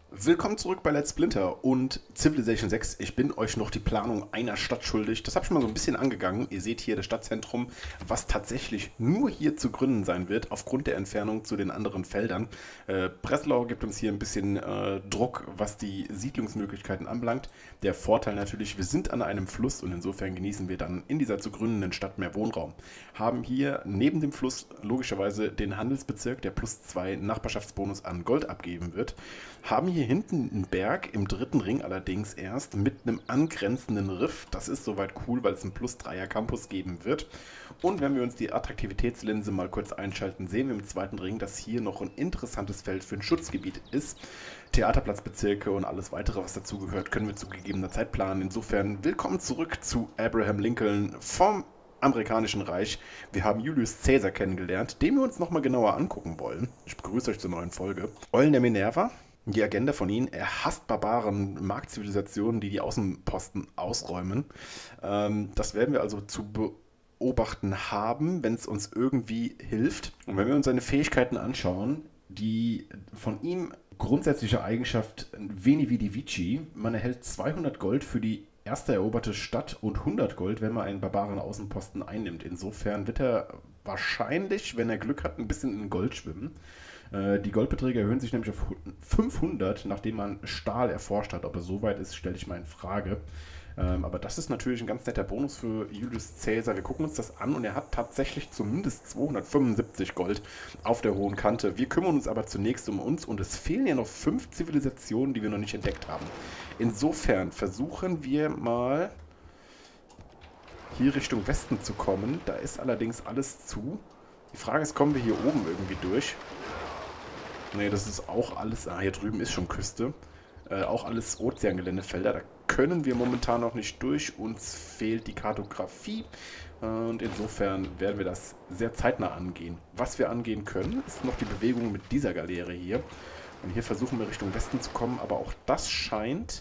Willkommen zurück bei Let's Splinter und Civilization 6. Ich bin euch noch die Planung einer Stadt schuldig. Das habe ich schon mal so ein bisschen angegangen. Ihr seht hier das Stadtzentrum, was tatsächlich nur hier zu gründen sein wird, aufgrund der Entfernung zu den anderen Feldern. Breslau gibt uns hier ein bisschen Druck, was die Siedlungsmöglichkeiten anbelangt. Der Vorteil natürlich, wir sind an einem Fluss und insofern genießen wir dann in dieser zu gründenden Stadt mehr Wohnraum. Haben hier neben dem Fluss logischerweise den Handelsbezirk, der +2 Nachbarschaftsbonus an Gold abgeben wird. Haben hier hinten einen Berg, im dritten Ring allerdings erst, mit einem angrenzenden Riff. Das ist soweit cool, weil es einen +3er Campus geben wird. Und wenn wir uns die Attraktivitätslinse mal kurz einschalten, sehen wir im zweiten Ring, dass hier noch ein interessantes Feld für ein Schutzgebiet ist. Theaterplatzbezirke und alles weitere, was dazugehört, können wir zu gegebener Zeit planen. Insofern willkommen zurück zu Abraham Lincoln vom amerikanischen Reich. Wir haben Julius Caesar kennengelernt, den wir uns nochmal genauer angucken wollen. Ich begrüße euch zur neuen Folge. Eulen der Minerva. Die Agenda von ihnen, er hasst Barbaren, Marktzivilisationen, die die Außenposten ausräumen. Das werden wir also zu beobachten haben, wenn es uns irgendwie hilft. Und wenn wir uns seine Fähigkeiten anschauen, die von ihm grundsätzliche Eigenschaft Veni Vidi Vici, man erhält 200 Gold für die erste eroberte Stadt und 100 Gold, wenn man einen barbaren Außenposten einnimmt. Insofern wird er wahrscheinlich, wenn er Glück hat, ein bisschen in Gold schwimmen. Die Goldbeträge erhöhen sich nämlich auf 500, nachdem man Stahl erforscht hat. Ob er so weit ist, stelle ich mal in Frage. Aber das ist natürlich ein ganz netter Bonus für Julius Caesar. Wir gucken uns das an und er hat tatsächlich zumindest 275 Gold auf der hohen Kante. Wir kümmern uns aber zunächst um uns und es fehlen ja noch 5 Zivilisationen, die wir noch nicht entdeckt haben. Insofern versuchen wir mal hier Richtung Westen zu kommen. Da ist allerdings alles zu. Die Frage ist, kommen wir hier oben irgendwie durch? Ne, das ist auch alles... Ah, hier drüben ist schon Küste. Auch alles Ozeangeländefelder. Da können wir momentan noch nicht durch. Uns fehlt die Kartografie. Und insofern werden wir das sehr zeitnah angehen. Was wir angehen können, ist noch die Bewegung mit dieser Galeere hier. Und hier versuchen wir Richtung Westen zu kommen. Aber auch das scheint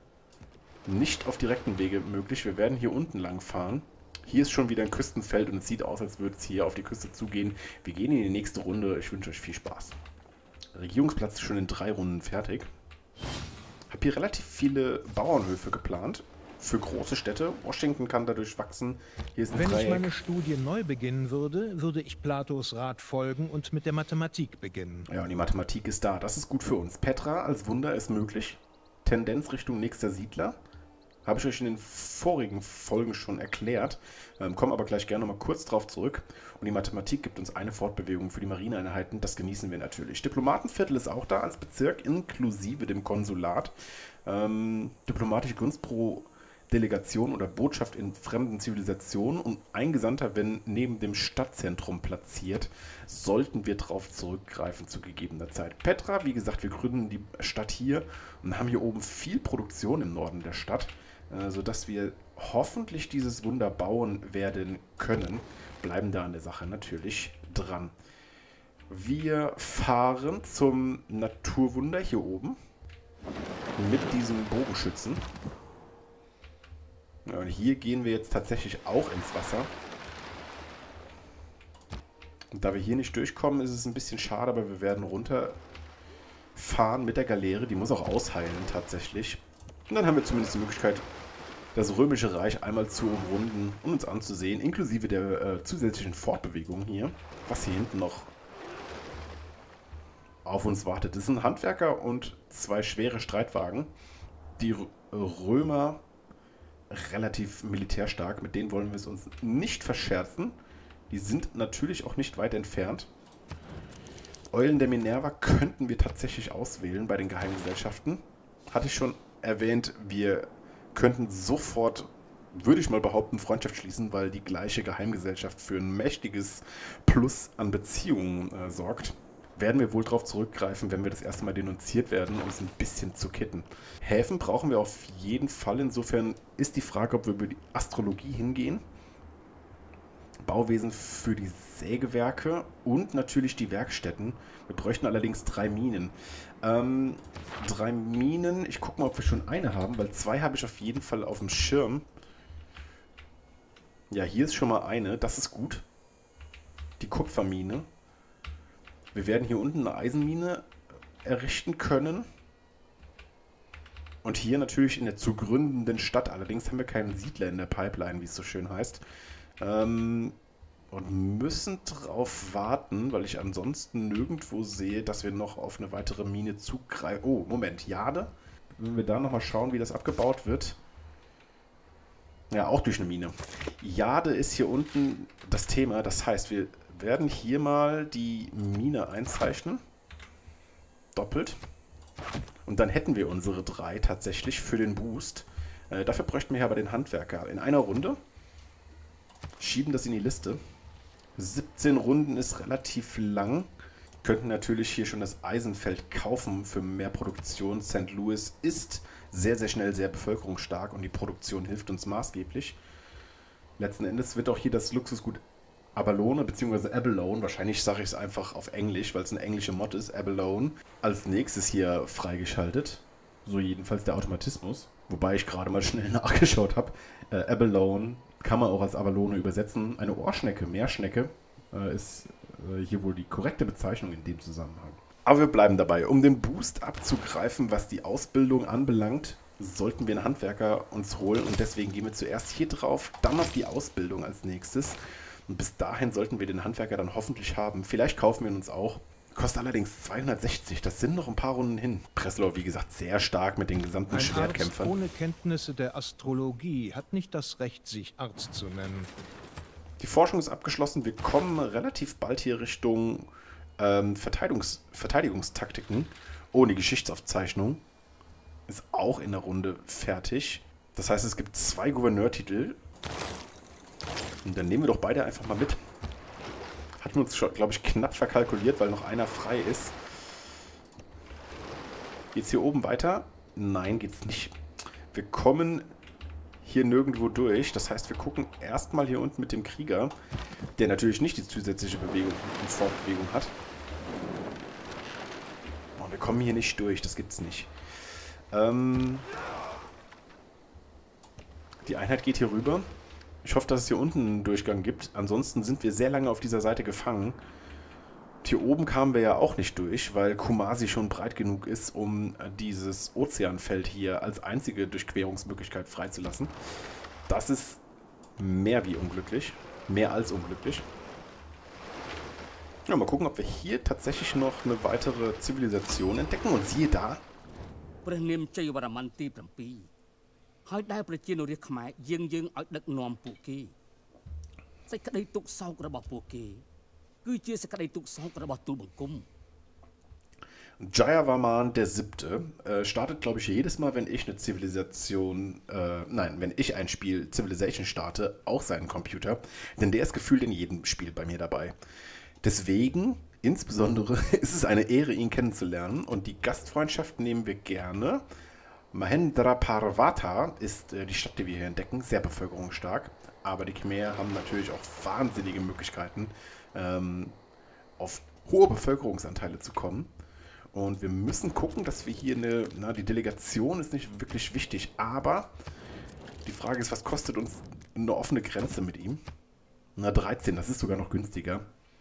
nicht auf direkten Wege möglich. Wir werden hier unten lang fahren. Hier ist schon wieder ein Küstenfeld und es sieht aus, als würde es hier auf die Küste zugehen. Wir gehen in die nächste Runde. Ich wünsche euch viel Spaß. Regierungsplatz ist schon in 3 Runden fertig. Habe hier relativ viele Bauernhöfe geplant für große Städte. Washington kann dadurch wachsen. Hier ist ein Wenn Dreieck. ich meine Studie neu beginnen würde, würde ich Platos Rat folgen und mit der Mathematik beginnen. Ja, und die Mathematik ist da. Das ist gut für uns. Petra als Wunder ist möglich. Tendenz Richtung nächster Siedler. Habe ich euch in den vorigen Folgen schon erklärt. Komme aber gleich gerne nochmal kurz drauf zurück. Und die Mathematik gibt uns eine Fortbewegung für die Marineeinheiten. Das genießen wir natürlich. Diplomatenviertel ist auch da als Bezirk, inklusive dem Konsulat. Diplomatische Gunst pro Delegation oder Botschaft in fremden Zivilisationen. Und ein Gesandter, wenn neben dem Stadtzentrum platziert, sollten wir darauf zurückgreifen zu gegebener Zeit. Petra, wie gesagt, wir gründen die Stadt hier und haben hier oben viel Produktion im Norden der Stadt, sodass wir hoffentlich dieses Wunder bauen werden können. Bleiben da an der Sache natürlich dran. Wir fahren zum Naturwunder hier oben mit diesem Bogenschützen. Ja, und hier gehen wir jetzt tatsächlich auch ins Wasser. Und da wir hier nicht durchkommen, ist es ein bisschen schade, aber wir werden runterfahren mit der Galeere. Die muss auch ausheilen tatsächlich. Und dann haben wir zumindest die Möglichkeit, das Römische Reich einmal zu umrunden und uns anzusehen, inklusive der zusätzlichen Fortbewegung hier, was hier hinten noch auf uns wartet. Das sind Handwerker und 2 schwere Streitwagen. Die Römer relativ militärstark, mit denen wollen wir es uns nicht verscherzen. Die sind natürlich auch nicht weit entfernt. Eulen der Minerva könnten wir tatsächlich auswählen bei den Geheimgesellschaften. Hatte ich schon erwähnt, wir könnten sofort, würde ich mal behaupten, Freundschaft schließen, weil die gleiche Geheimgesellschaft für ein mächtiges Plus an Beziehungen sorgt. Werden wir wohl darauf zurückgreifen, wenn wir das erste Mal denunziert werden, um es ein bisschen zu kitten. Häfen brauchen wir auf jeden Fall. Insofern ist die Frage, ob wir über die Astrologie hingehen. Bauwesen für die Sägewerke und natürlich die Werkstätten. Wir bräuchten allerdings 3 Minen. 3 Minen, ich gucke mal, ob wir schon eine haben, weil 2 habe ich auf jeden Fall auf dem Schirm. Ja, hier ist schon mal eine, das ist gut. Die Kupfermine. Wir werden hier unten eine Eisenmine errichten können. Und hier natürlich in der zu gründenden Stadt. Allerdings haben wir keinen Siedler in der Pipeline, wie es so schön heißt. Und müssen darauf warten, weil ich ansonsten nirgendwo sehe, dass wir noch auf eine weitere Mine zugreifen. Oh, Moment, Jade. Wenn wir da nochmal schauen, wie das abgebaut wird. Ja, auch durch eine Mine. Jade ist hier unten das Thema. Das heißt, wir werden hier mal die Mine einzeichnen. Doppelt. Und dann hätten wir unsere 3 tatsächlich für den Boost. Dafür bräuchten wir hier aber den Handwerker. In einer Runde schieben das in die Liste. 17 Runden ist relativ lang. Könnten natürlich hier schon das Eisenfeld kaufen für mehr Produktion. St. Louis ist sehr, sehr schnell, sehr bevölkerungsstark und die Produktion hilft uns maßgeblich. Letzten Endes wird auch hier das Luxusgut Abalone bzw. Abalone, wahrscheinlich sage ich es einfach auf Englisch, weil es eine englische Mod ist, Abalone, als nächstes hier freigeschaltet. So jedenfalls der Automatismus. Wobei ich gerade mal schnell nachgeschaut habe. Abalone kann man auch als Abalone übersetzen. Eine Ohrschnecke, Meerschnecke, ist hier wohl die korrekte Bezeichnung in dem Zusammenhang. Aber wir bleiben dabei. Um den Boost abzugreifen, was die Ausbildung anbelangt, sollten wir einen Handwerker uns holen. Und deswegen gehen wir zuerst hier drauf, dann auf die Ausbildung als nächstes. Und bis dahin sollten wir den Handwerker dann hoffentlich haben. Vielleicht kaufen wir ihn uns auch. Kostet allerdings 260. Das sind noch ein paar Runden hin. Breslau, wie gesagt, sehr stark mit den gesamten Schwertkämpfern. Arzt ohne Kenntnisse der Astrologie hat nicht das Recht, sich Arzt zu nennen. Die Forschung ist abgeschlossen. Wir kommen relativ bald hier Richtung Verteidigungstaktiken ohne Geschichtsaufzeichnung. Ist auch in der Runde fertig. Das heißt, es gibt 2 Gouverneurtitel. Und dann nehmen wir doch beide einfach mal mit. Hatten wir uns schon, glaube ich, knapp verkalkuliert, weil noch einer frei ist. Geht's hier oben weiter? Nein, geht's nicht. Wir kommen hier nirgendwo durch. Das heißt, wir gucken erstmal hier unten mit dem Krieger, der natürlich nicht die zusätzliche Bewegung und Fortbewegung hat. Oh, wir kommen hier nicht durch, das gibt's nicht. Die Einheit geht hier rüber. Ich hoffe, dass es hier unten einen Durchgang gibt. Ansonsten sind wir sehr lange auf dieser Seite gefangen. Hier oben kamen wir ja auch nicht durch, weil Kumasi schon breit genug ist, um dieses Ozeanfeld hier als einzige Durchquerungsmöglichkeit freizulassen. Das ist mehr wie unglücklich. Mehr als unglücklich. Ja, mal gucken, ob wir hier tatsächlich noch eine weitere Zivilisation entdecken. Und siehe da. ហើយដែលប្រជានុរាស្ត្រខ្មែរយើងឲ្យដឹកនាំពួកគេសេចក្តីទុក្ខសោករបស់ពួកគេគឺជាសេចក្តីទុក្ខសោករបស់ទូលបង្គំ Jayavarman der Siebte startet, glaube ich, jedes Mal, wenn ich eine Zivilisation, wenn ich ein Spiel Civilization starte, auch seinen Computer, denn der ist gefühlt in jedem Spiel bei mir dabei. Deswegen, insbesondere, ist es eine Ehre, ihn kennenzulernen und die Gastfreundschaft nehmen wir gerne. Mahendraparvata ist die Stadt, die wir hier entdecken, sehr bevölkerungsstark, aber die Khmer haben natürlich auch wahnsinnige Möglichkeiten, auf hohe Bevölkerungsanteile zu kommen. Und wir müssen gucken, dass wir hier die Delegation ist nicht wirklich wichtig, aber die Frage ist, was kostet uns eine offene Grenze mit ihm? 13, das ist sogar noch günstiger.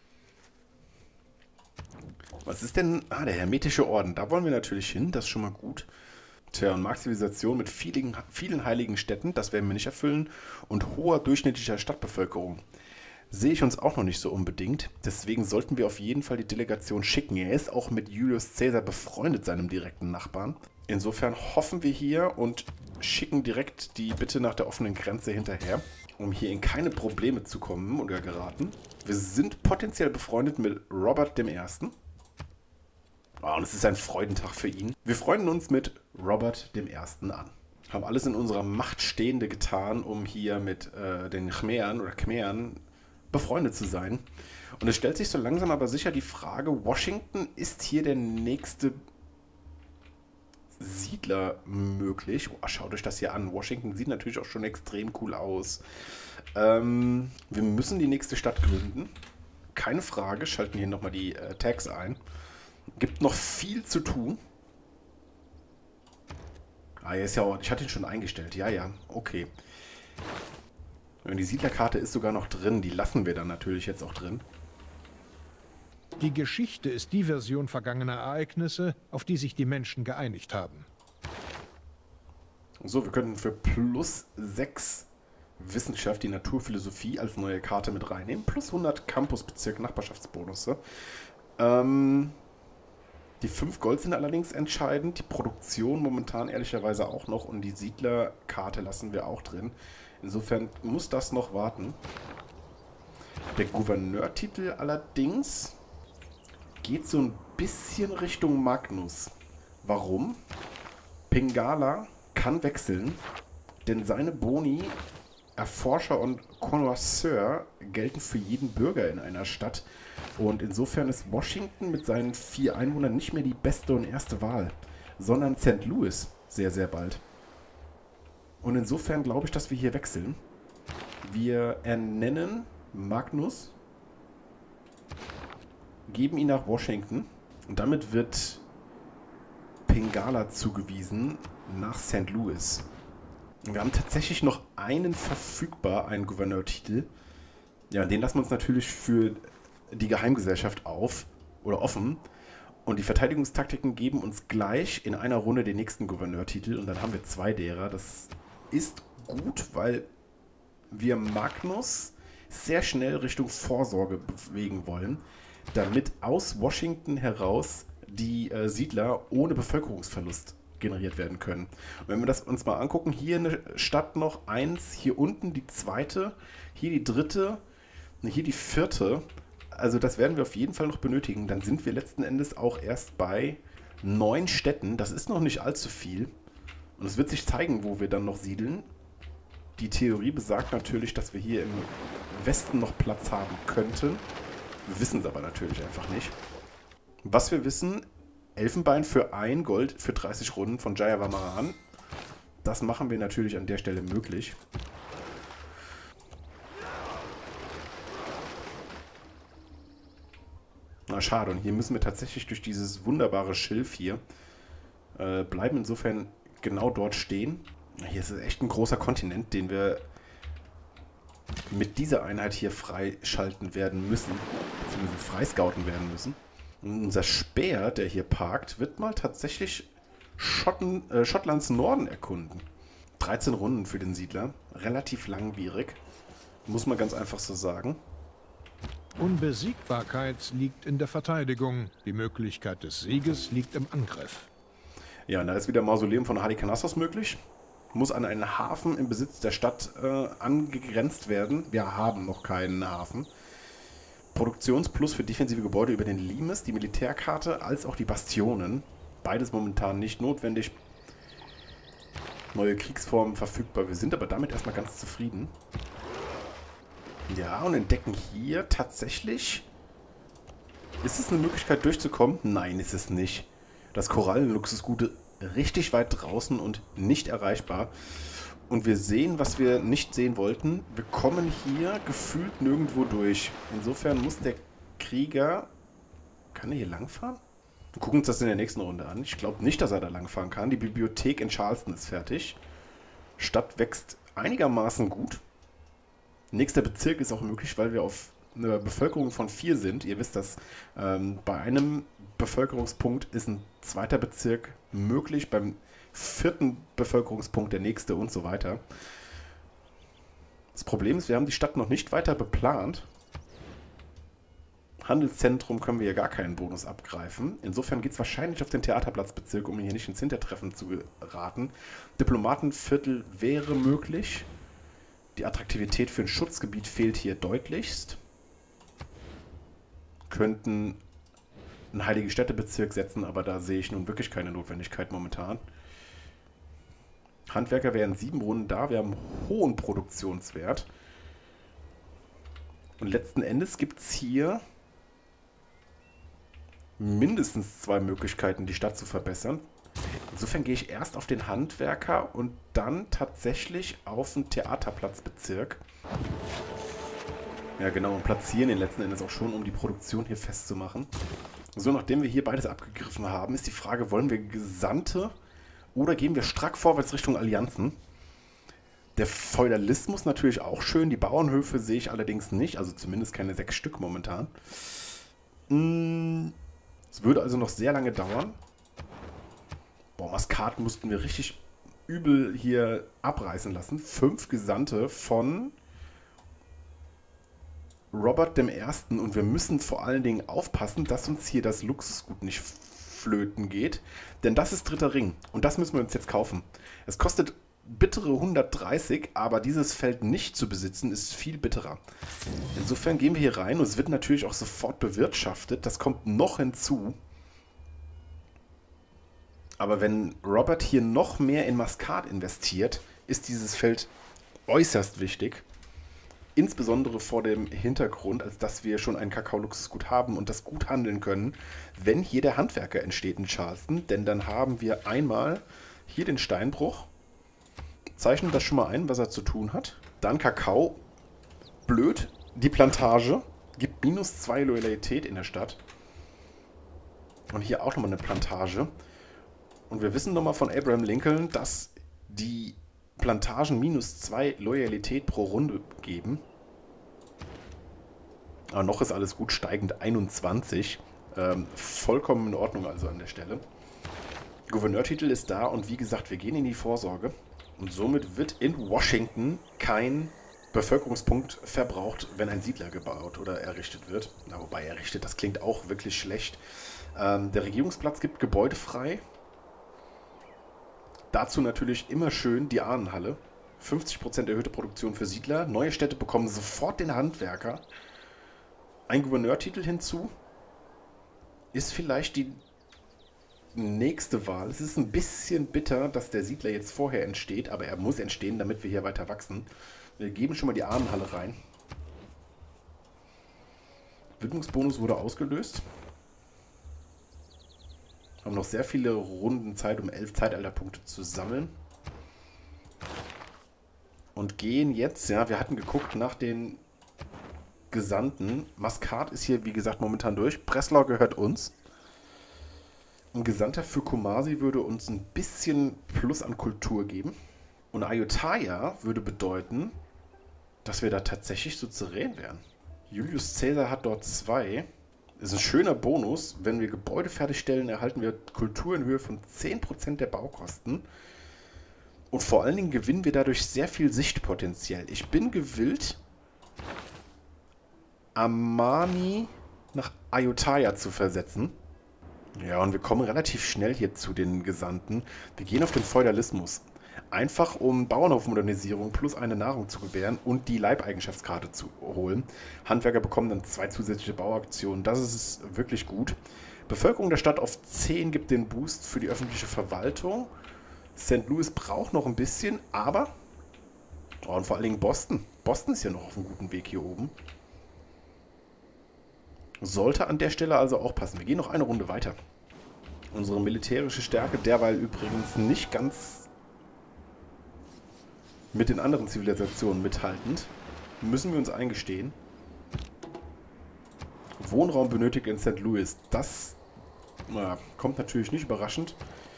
Was ist denn? Der Hermetische Orden, da wollen wir natürlich hin, das ist schon mal gut. Tja, und Markzivilisation mit vielen heiligen Städten, das werden wir nicht erfüllen. Und hoher durchschnittlicher Stadtbevölkerung sehe ich uns auch noch nicht so unbedingt. Deswegen sollten wir auf jeden Fall die Delegation schicken. Er ist auch mit Julius Caesar befreundet, seinem direkten Nachbarn. Insofern hoffen wir hier und schicken direkt die Bitte nach der offenen Grenze hinterher, um hier in keine Probleme zu kommen oder geraten. Wir sind potenziell befreundet mit Robert I. Und es ist ein Freudentag für ihn. Wir freunden uns mit Robert I. an. Haben alles in unserer Macht Stehende getan, um hier mit den Khmeren befreundet zu sein. Und es stellt sich so langsam aber sicher die Frage, Washington ist hier der nächste Siedler möglich. Oh, schaut euch das hier an. Washington sieht natürlich auch schon extrem cool aus. Wir müssen die nächste Stadt gründen. Keine Frage. Schalten hier nochmal die Tags ein. Gibt noch viel zu tun. Ist ja auch, ich hatte ihn schon eingestellt. Ja, okay. Und die Siedlerkarte ist sogar noch drin. Die lassen wir dann natürlich jetzt auch drin. Die Geschichte ist die Version vergangener Ereignisse, auf die sich die Menschen geeinigt haben. So, wir könnten für plus 6 Wissenschaft die Naturphilosophie als neue Karte mit reinnehmen. Plus 100 Campusbezirk Nachbarschaftsbonusse. Die 5 Gold sind allerdings entscheidend. Die Produktion momentan ehrlicherweise auch noch. Und die Siedlerkarte lassen wir auch drin. Insofern muss das noch warten. Der Gouverneurtitel allerdings geht so ein bisschen Richtung Magnus. Warum? Pingala kann wechseln, denn seine Boni, Erforscher und Connoisseur, gelten für jeden Bürger in einer Stadt. Und insofern ist Washington mit seinen 4 Einwohnern nicht mehr die beste und erste Wahl, sondern St. Louis sehr, sehr bald. Und insofern glaube ich, dass wir hier wechseln. Wir ernennen Magnus, geben ihn nach Washington und damit wird Pingala zugewiesen nach St. Louis. Wir haben tatsächlich noch einen verfügbar, einen Gouverneurtitel. Ja, den lassen wir uns natürlich für die Geheimgesellschaft offen. Und die Verteidigungstaktiken geben uns gleich in einer Runde den nächsten Gouverneurtitel. Und dann haben wir 2 derer. Das ist gut, weil wir Magnus sehr schnell Richtung Vorsorge bewegen wollen, damit aus Washington heraus die Siedler ohne Bevölkerungsverlust generiert werden können. Und wenn wir das uns mal angucken, hier eine Stadt noch 1, hier unten die 2., hier die 3., hier die 4. Also das werden wir auf jeden Fall noch benötigen. Dann sind wir letzten Endes auch erst bei 9 Städten. Das ist noch nicht allzu viel. Und es wird sich zeigen, wo wir dann noch siedeln. Die Theorie besagt natürlich, dass wir hier im Westen noch Platz haben könnten. Wir wissen es aber natürlich einfach nicht. Was wir wissen, Elfenbein für 1 Gold für 30 Runden von Jayavamaran. Das machen wir natürlich an der Stelle möglich. Na schade, und hier müssen wir tatsächlich durch dieses wunderbare Schilf hier bleiben, insofern genau dort stehen. Hier ist echt ein großer Kontinent, den wir mit dieser Einheit hier freischalten werden müssen, beziehungsweise freiscouten werden müssen. Und unser Speer, der hier parkt, wird mal tatsächlich Schottlands Norden erkunden. 13 Runden für den Siedler, relativ langwierig, muss man ganz einfach so sagen. Unbesiegbarkeit liegt in der Verteidigung, die Möglichkeit des Sieges liegt im Angriff. Ja, und da ist wieder Mausoleum von Halikarnassos möglich. Muss an einen Hafen im Besitz der Stadt angegrenzt werden. Wir haben noch keinen Hafen. Produktionsplus für defensive Gebäude über den Limes, die Militärkarte, als auch die Bastionen. Beides momentan nicht notwendig. Neue Kriegsformen verfügbar. Wir sind aber damit erstmal ganz zufrieden. Ja, und entdecken hier tatsächlich... Ist es eine Möglichkeit durchzukommen? Nein, ist es nicht. Das Korallenluxusgut richtig weit draußen und nicht erreichbar. Und wir sehen, was wir nicht sehen wollten. Wir kommen hier gefühlt nirgendwo durch. Insofern muss der Krieger... Kann er hier langfahren? Wir gucken uns das in der nächsten Runde an. Ich glaube nicht, dass er da langfahren kann. Die Bibliothek in Charleston ist fertig. Stadt wächst einigermaßen gut. Nächster Bezirk ist auch möglich, weil wir auf eine Bevölkerung von 4 sind. Ihr wisst, dass bei einem Bevölkerungspunkt ist ein zweiter Bezirk möglich, beim 4. Bevölkerungspunkt der nächste und so weiter. Das Problem ist, wir haben die Stadt noch nicht weiter beplant. Handelszentrum können wir hier gar keinen Bonus abgreifen. Insofern geht es wahrscheinlich auf den Theaterplatzbezirk, um hier nicht ins Hintertreffen zu geraten. Diplomatenviertel wäre möglich. Die Attraktivität für ein Schutzgebiet fehlt hier deutlichst. Könnten einen Heilige Städtebezirk setzen, aber da sehe ich nun wirklich keine Notwendigkeit momentan. Handwerker wären 7 Runden da, wir haben hohen Produktionswert. Und letzten Endes gibt es hier mindestens 2 Möglichkeiten, die Stadt zu verbessern. Insofern gehe ich erst auf den Handwerker und dann tatsächlich auf den Theaterplatzbezirk. Ja genau, und platzieren den letzten Endes auch schon, um die Produktion hier festzumachen. So, nachdem wir hier beides abgegriffen haben, ist die Frage, wollen wir Gesandte oder gehen wir strack vorwärts Richtung Allianzen? Der Feudalismus natürlich auch schön, die Bauernhöfe sehe ich allerdings nicht, also zumindest keine 6 Stück momentan. Es würde also noch sehr lange dauern. Boah, Maskat mussten wir richtig übel hier abreißen lassen. 5 Gesandte von Robert I. Und wir müssen vor allen Dingen aufpassen, dass uns hier das Luxusgut nicht flöten geht. Denn das ist dritter Ring. Und das müssen wir uns jetzt kaufen. Es kostet bittere 130, aber dieses Feld nicht zu besitzen, ist viel bitterer. Insofern gehen wir hier rein und es wird natürlich auch sofort bewirtschaftet. Das kommt noch hinzu. Aber wenn Robert hier noch mehr in Maskat investiert, ist dieses Feld äußerst wichtig. Insbesondere vor dem Hintergrund, als dass wir schon ein Kakao-Luxusgut haben und das gut handeln können, wenn hier der Handwerker entsteht in Charleston. Denn dann haben wir einmal hier den Steinbruch. Zeichnen das schon mal ein, was er zu tun hat. Dann Kakao. Blöd. Die Plantage gibt -2 Loyalität in der Stadt. Und hier auch nochmal eine Plantage. Und wir wissen nochmal von Abraham Lincoln, dass die Plantagen -2 Loyalität pro Runde geben. Aber noch ist alles gut, steigend 21. Vollkommen in Ordnung also an der Stelle. Gouverneurtitel ist da und wie gesagt, wir gehen in die Vorsorge. Und somit wird in Washington kein Bevölkerungspunkt verbraucht, wenn ein Siedler gebaut oder errichtet wird. Na, wobei errichtet, das klingt auch wirklich schlecht. Der Regierungsplatz gibt Gebäude frei. Dazu natürlich immer schön die Ahnenhalle. 50% erhöhte Produktion für Siedler. Neue Städte bekommen sofort den Handwerker. Ein Gouverneurtitel hinzu. Ist vielleicht die nächste Wahl. Es ist ein bisschen bitter, dass der Siedler jetzt vorher entsteht, aber er muss entstehen, damit wir hier weiter wachsen. Wir geben schon mal die Ahnenhalle rein. Widmungsbonus wurde ausgelöst. Haben noch sehr viele Runden Zeit, um 11 Zeitalterpunkte zu sammeln. Und gehen jetzt, ja, wir hatten geguckt nach den Gesandten. Maskat ist hier, wie gesagt, momentan durch. Breslau gehört uns. Ein Gesandter für Kumasi würde uns ein bisschen Plus an Kultur geben. Und Ayutthaya würde bedeuten, dass wir da tatsächlich Suzerän wären. Julius Caesar hat dort 2. Ist ein schöner Bonus. Wenn wir Gebäude fertigstellen, erhalten wir Kultur in Höhe von 10% der Baukosten. Und vor allen Dingen gewinnen wir dadurch sehr viel Sichtpotenzial. Ich bin gewillt, Amani nach Ayutthaya zu versetzen. Ja, und wir kommen relativ schnell hier zu den Gesandten. Wir gehen auf den Feudalismus. Einfach um Bauernhofmodernisierung plus eine Nahrung zu gewähren und die Leibeigenschaftsgrade zu holen. Handwerker bekommen dann 2 zusätzliche Bauaktionen. Das ist wirklich gut. Bevölkerung der Stadt auf 10 gibt den Boost für die öffentliche Verwaltung. St. Louis braucht noch ein bisschen, aber... Oh, und vor allen Dingen Boston. Boston ist ja noch auf einem guten Weg hier oben. Sollte an der Stelle also auch passen. Wir gehen noch eine Runde weiter. Unsere militärische Stärke, derweil übrigens nicht ganz mit den anderen Zivilisationen mithaltend, müssen wir uns eingestehen. Wohnraum benötigt in St. Louis. Das kommt natürlich nicht überraschend.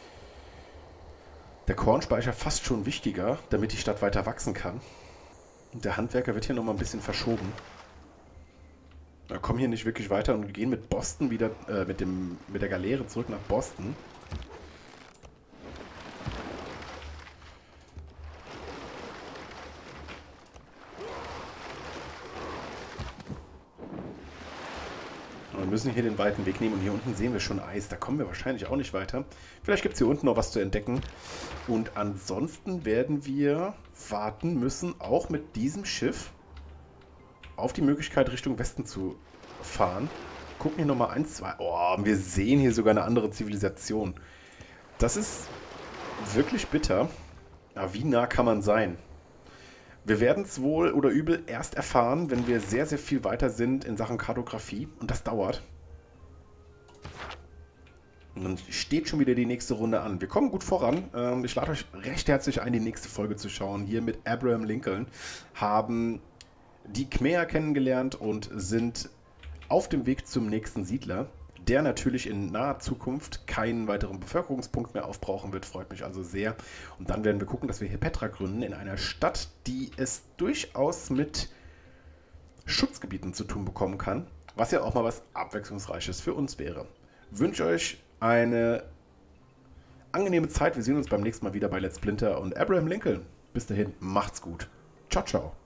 Der Kornspeicher fast schon wichtiger, damit die Stadt weiter wachsen kann. Und der Handwerker wird hier nochmal ein bisschen verschoben. Wir kommen hier nicht wirklich weiter und gehen mit Boston wieder, mit der Galeere zurück nach Boston. Und wir müssen hier den weiten Weg nehmen und hier unten sehen wir schon Eis. Da kommen wir wahrscheinlich auch nicht weiter. Vielleicht gibt es hier unten noch was zu entdecken. Und ansonsten werden wir warten müssen, auch mit diesem Schiff auf die Möglichkeit, Richtung Westen zu fahren. Gucken hier nochmal 1, 2. Oh, wir sehen hier sogar eine andere Zivilisation. Das ist wirklich bitter. Aber wie nah kann man sein? Wir werden es wohl oder übel erst erfahren, wenn wir sehr, sehr viel weiter sind in Sachen Kartografie. Und das dauert. Und dann steht schon wieder die nächste Runde an. Wir kommen gut voran. Ich lade euch recht herzlich ein, die nächste Folge zu schauen. Hier mit Abraham Lincoln haben die Khmer kennengelernt und sind auf dem Weg zum nächsten Siedler, der natürlich in naher Zukunft keinen weiteren Bevölkerungspunkt mehr aufbrauchen wird. Freut mich also sehr. Und dann werden wir gucken, dass wir hier Petra gründen, in einer Stadt, die es durchaus mit Schutzgebieten zu tun bekommen kann, was ja auch mal was Abwechslungsreiches für uns wäre. Ich wünsche euch eine angenehme Zeit. Wir sehen uns beim nächsten Mal wieder bei Let's Splinter und Abraham Lincoln. Bis dahin, macht's gut. Ciao, ciao.